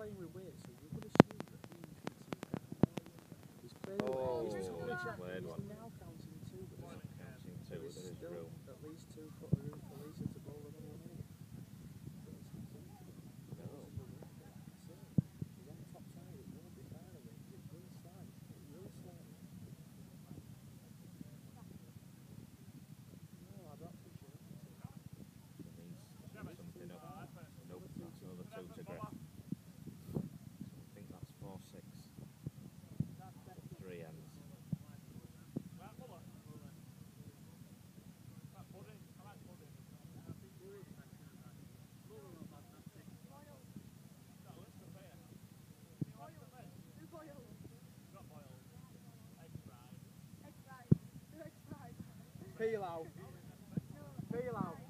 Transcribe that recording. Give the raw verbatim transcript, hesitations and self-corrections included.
playing with weight, so you would assume that he thinks he's better. He's clearly Oh, he's, he's he's, played he's one. now counting two, but there's, Counting but two there's within his still rule. at least two foot of room for Lisa to bowl the one in. No. He's on the top side, it won't be far away, it will slide, it will slide. No, I'm not too sure. Needs something up. Nope, that's another two to Griff. So I think that's four six. Three ends. Peel out. Peel out.